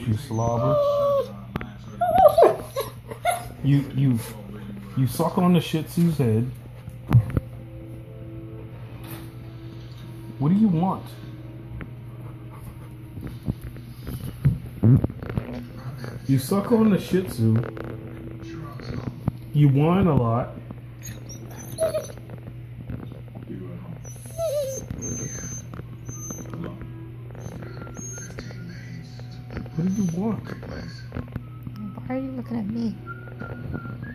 you slobber. You suck on the Shih Tzu's head. What do you want? You suck on the Shih Tzu. You whine a lot. What do you want? Why are you looking at me?